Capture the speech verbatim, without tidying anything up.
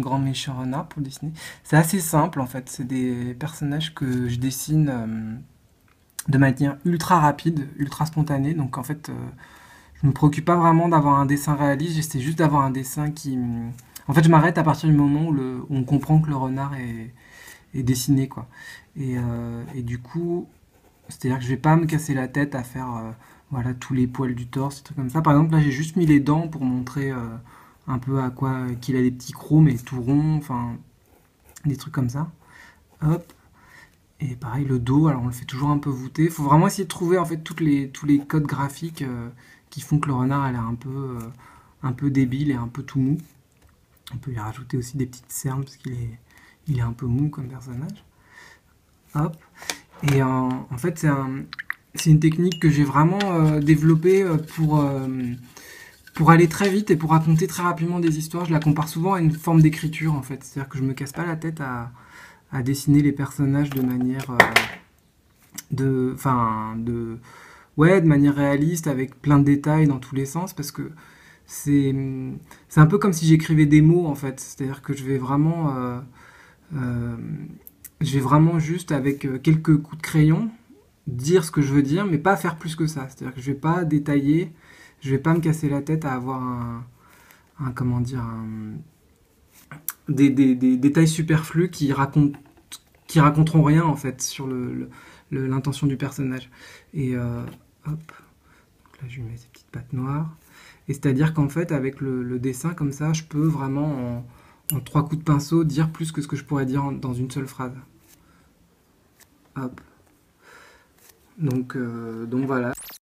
grand méchant renard pour dessiner. C'est assez simple en fait, c'est des personnages que je dessine euh, de manière ultra rapide, ultra spontanée, donc en fait euh, je me préoccupe pas vraiment d'avoir un dessin réaliste, j'essaie juste d'avoir un dessin qui... En fait je m'arrête à partir du moment où, le, où on comprend que le renard est, est dessiné quoi. Et, euh, et du coup, c'est-à-dire que je vais pas me casser la tête à faire euh, voilà, tous les poils du torse, des trucs comme ça. Par exemple là j'ai juste mis les dents pour montrer... euh, un peu à quoi qu'il a des petits crocs mais tout rond, enfin des trucs comme ça. Hop. Et pareil le dos, alors on le fait toujours un peu voûté. Faut vraiment essayer de trouver en fait toutes les, tous les codes graphiques euh, qui font que le renard a l'air un peu euh, un peu débile et un peu tout mou. On peut y rajouter aussi des petites cernes parce qu'il est il est un peu mou comme personnage. Hop. Et en, en fait c'est un, c'est une technique que j'ai vraiment euh, développée pour euh, pour aller très vite et pour raconter très rapidement des histoires. Je la compare souvent à une forme d'écriture en fait. C'est-à-dire que je me casse pas la tête à, à dessiner les personnages de manière euh, de, enfin, de, ouais, de manière réaliste avec plein de détails dans tous les sens parce que c'est, c'est un peu comme si j'écrivais des mots en fait. C'est-à-dire que je vais vraiment, euh, euh, je vais vraiment juste avec euh, quelques coups de crayon dire ce que je veux dire, mais pas faire plus que ça. C'est-à-dire que je vais pas détailler, je vais pas me casser la tête à avoir un, un comment dire, un- des, des- des détails superflus qui racontent, qui raconteront rien en fait sur le, le- le- l'intention du personnage. Et euh, hop, donc là je lui mets ces petites pattes noires. Et c'est-à-dire qu'en fait avec le, le dessin comme ça, je peux vraiment en, en trois coups de pinceau dire plus que ce que je pourrais dire en- dans une seule phrase. Hop. Donc, euh, donc voilà.